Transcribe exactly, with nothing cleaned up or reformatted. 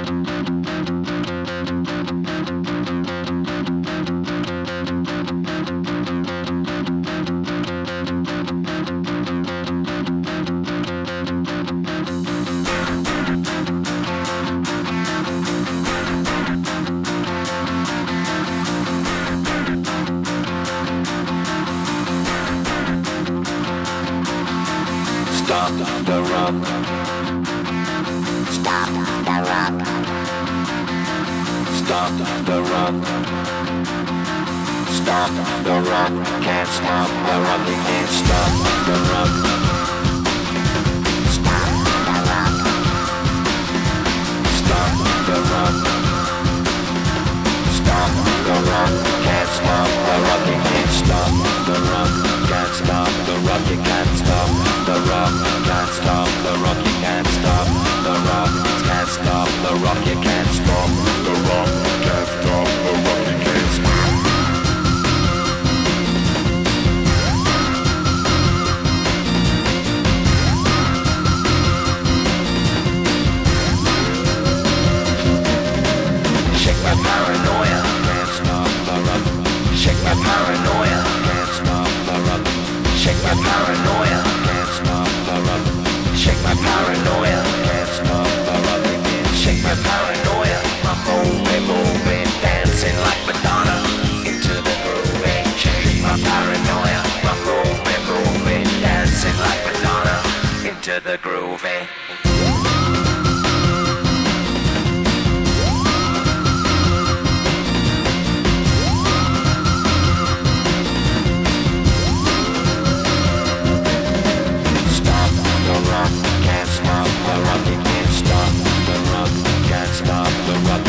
Stop the rock. Stop the rock. Stop the rock. Stop the rock. Can't stop the rock. You can't stop the rock. Stop the rock. Stop the rock. Stop the rock. Can't stop the rock. You can't stop the rock. Can't stop the rock. You can't stop the rock. Can't stop the rock. You can't stop the rock. Can't stop the rock. You can't stop the rock. Can't stop the rock. You can't stop. Shake my paranoia. Can't stop the rock. Shake my paranoia. Can't stop the rock. Shake my paranoia. Can't stop the rock. Shake my paranoia. Can't stop the rock. Shake my paranoia. I'm moving, moving, dancing like Madonna into the groove. Shake my paranoia. I'm moving, moving, dancing like Madonna into the groove.